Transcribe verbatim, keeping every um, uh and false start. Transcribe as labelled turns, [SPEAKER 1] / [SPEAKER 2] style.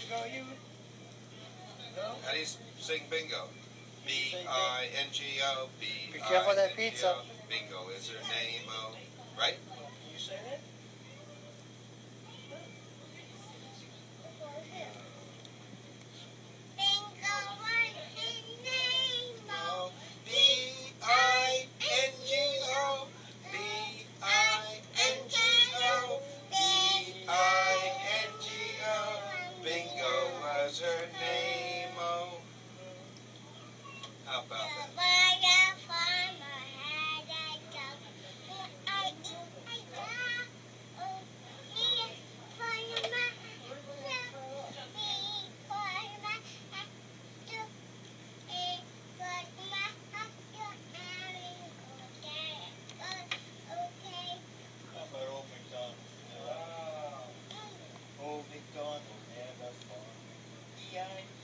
[SPEAKER 1] bingo, you? No?
[SPEAKER 2] How do you sing bingo? B I N G O, B I N G O.
[SPEAKER 1] Be careful of that pizza.
[SPEAKER 2] Bingo is her name, oh. Right?
[SPEAKER 1] Can you say that?
[SPEAKER 2] Her name, oh. How about that?
[SPEAKER 1] Old McDonald. Old McDonald had a farm. E I